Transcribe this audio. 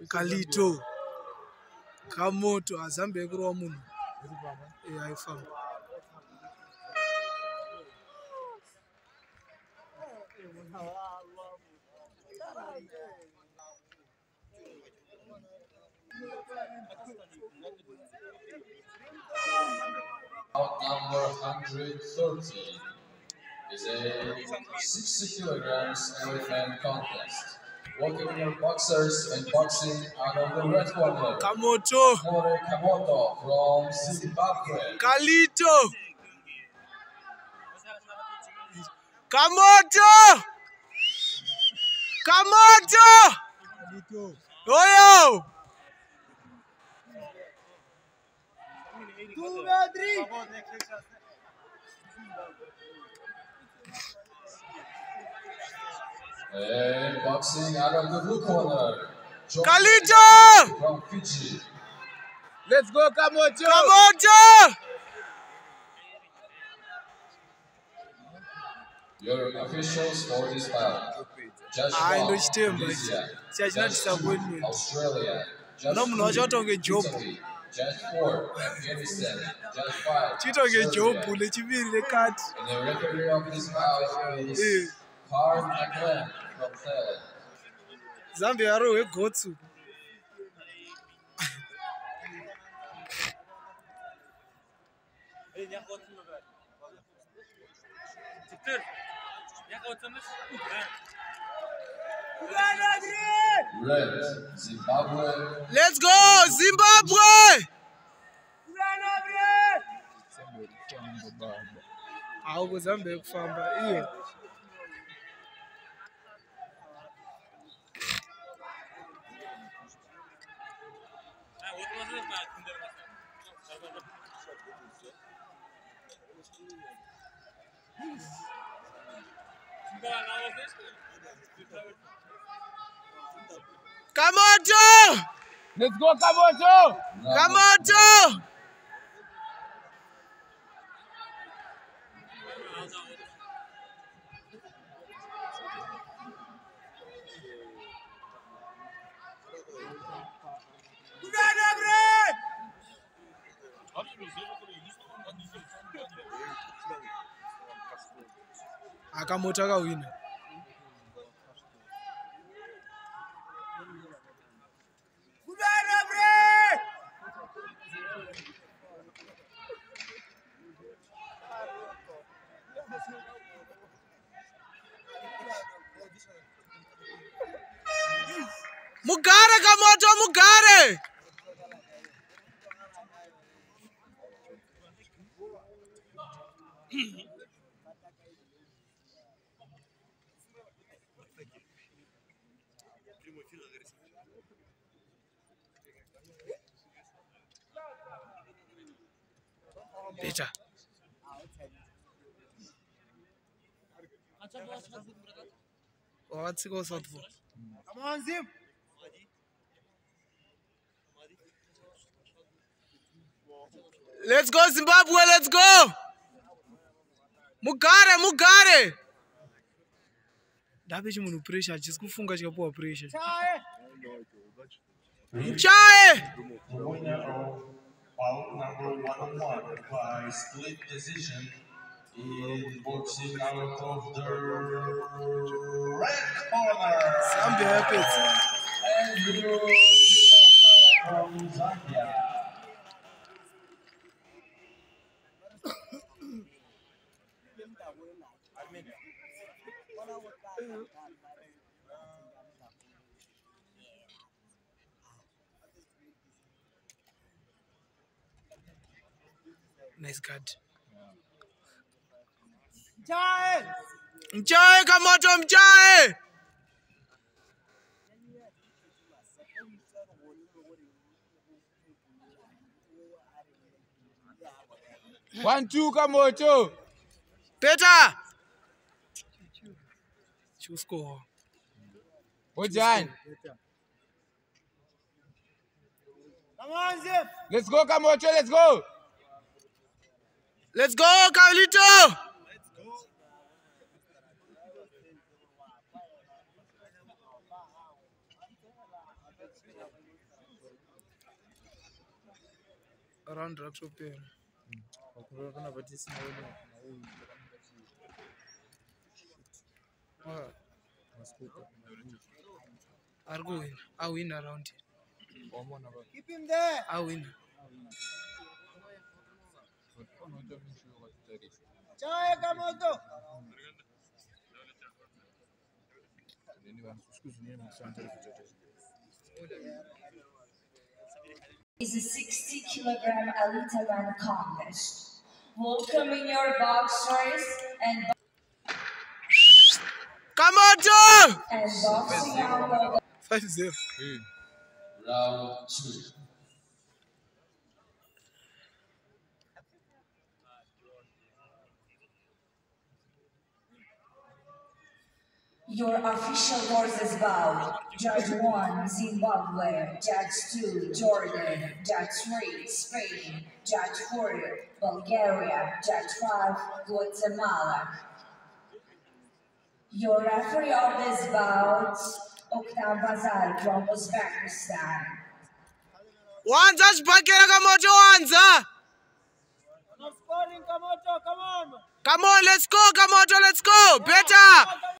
Kalito. Kamoto azambe kurwa munhu. Aifamba. Number 130 is a 60 kilograms elephant contest. Welcome your boxers and boxing out of the red corner. Kamoto. Kamoto from Zimbabwe. Kalito. Kamoto. Kamoto. Oyo. 2 3. And boxing out of the blue corner. Kalito. From Fiji. Let's go, Kamoto. Kamoto. Your officials for this bout. Judge I from understand, but Tunisia. it's not Judge disappointment. 2, Australia. Judge No, no, 3, don't get job. Italy. Judge 4, Afghanistan. Judge 5, Chito ke job Serbia. le chibiri le card. And the referee of this bout is Karl McLean from Thailand. Zambia ro we go to. Red, Zimbabwe. Let's go Zimbabwe. Awu Zambia kufamba iyo. Kamoto! Let's go, Kamoto! Kamoto! Akamoto akawina. Mugare Kamoto, mugare! Peter. What's go south for? Come on, Zim. Let's go Zimbabwe, let's go. Mugare, mugare. Dabe chimunhu pressure, chisikufunga chikapuwa pressure. Chae. Bout number 101 by split decision in boxing out of the red corner. Zambia happens. And from Zambia. Nice card. Mchae! Mchae Kamoto, mchae! 1-2 Kamoto. Peter! Should score. What's on? Come on, Zip! Let's go, Kamoto, let's go! Let's go, Carlito! Around Raktopera. Are going. I win around it. Keep him there. I win. Ciao, Kamoto. Is a 60-kilogram elite contest. Welcoming your boxers and Kamoto! boxing out. 5-0. Round 2. Your official horses bout. Judge 1, Zimbabwe. Judge 2, Jordan. Judge 3, Spain. Judge 4, Bulgaria. Judge 5, Guatemala. Your referee of this bout, Oktan Bazar from Uzbekistan. Wanza Shibakera Kamoto Wanza! No scoring, Kamoto, come on! Come on, let's go, Kamoto, let's go! Better!